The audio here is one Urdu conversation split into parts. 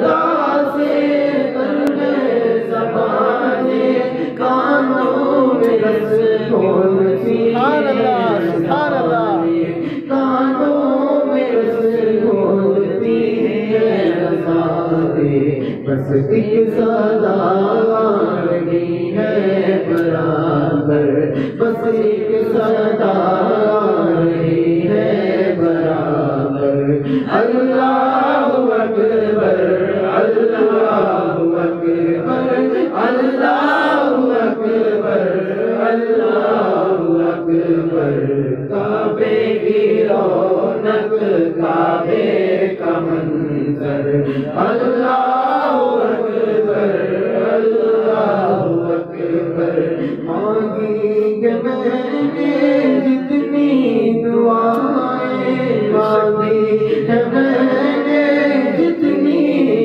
خدا سے تر ہے زبانیں، کانوں میں رس گھولتی ہے رسانیں، کانوں میں رس گھولتی ہے رسانیں، بس ایک صدا رہی ہے برابر، بس ایک صدا رہی ہے برابر، اللہ اکبر اللہ اکبر اللہ اکبر اللہ اکبر، کعبے کی رونق کعبے کا منظر، اللہ اکبر اللہ اکبر، مانگی کہ میں نے جتنی دعائیں، مانگی کہ میں نے جتنی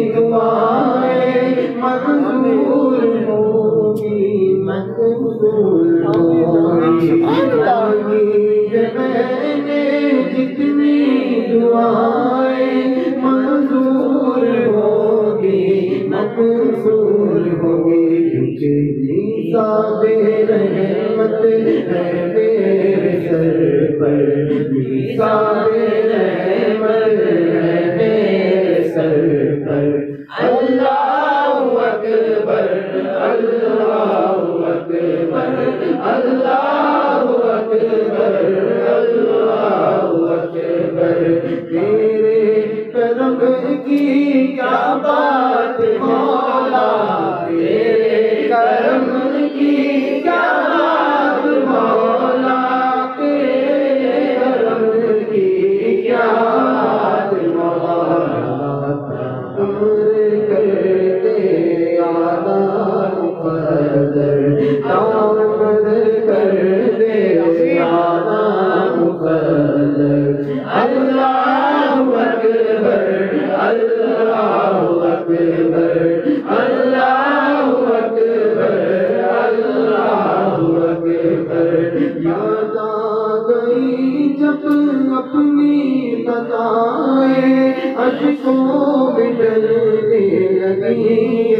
دعائیں، منظور ہوگی منظور ہوگی، مانگی کہ میں نے جتنی دعائیں، منظور ہوگی منظور ہوگی، کیونکہ حساب رحمت ہے میرے سر پر، حساب رحمت ہے میرے سر پر، اللہ اکبر اللہ اکبر اللہ اکبر اللہ اکبر، تیرے کرم کی کیا بات مولا، تیرے کرم کی کیا بات مولا، تیرے کرم کی کیا بات مولا، عمر کر دے آنا مقدر، آمد کر دے آنا مقدر، اللہ اکبر اللہ اکبر اللہ اکبر اللہ اکبر، یاد آ گئی جب اپنی خطائیں، اشکوں میں ڈلنے لگی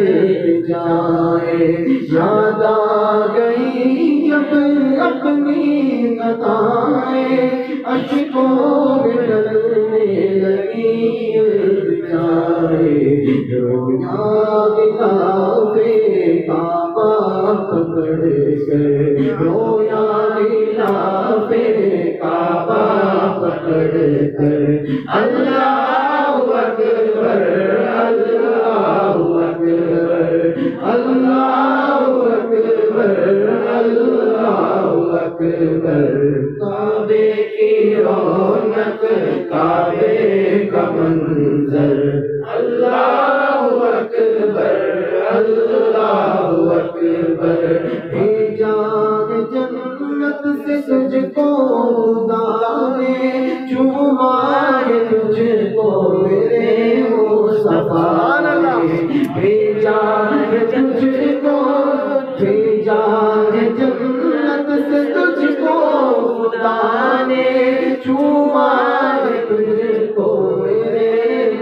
التجائیں، یاد آ گئی جب اپنی خطائیں، اشکوں میں ڈلنے لگی التجائیں، رویا دلاوے کعبہ پکڑ کر، رویا دلاوے کعبہ پکڑ کر، اللہ اکبر اللہ اکبر اللہ اکبر اللہ اکبر، کعبے کی رونق کعبے کا منظر، اللہ اکبر اللہ اکبر، بھیجا ہے جنت سے تجھ کو دانے، چوما ہے تجھ کو میرے مصطفیٰ نے، بھیجا ہے تجھ کو، بھیجا ہے جنت سے تجھ کو خدا نے، چوما ہے تجھ کو میرے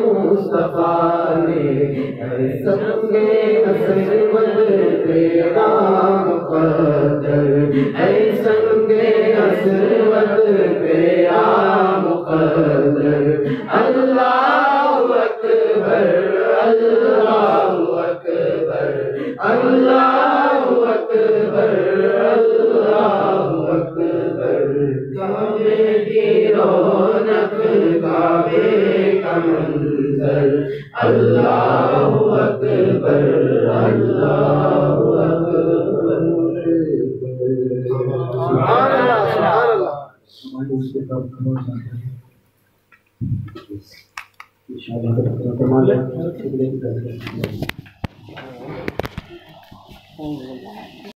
مصطفیٰ نے، اے سنگ اسود تیرا مقدر، اے سنگ اسود تیرا مقدر، اللہ اکبر اللہ اکبر اللہ اکبر اللہ اکبر، کعبے کی رونق کعبے کا منظر، اللہ اکبر اللہ اکبر، سبحان اللہ سبحان اللہ۔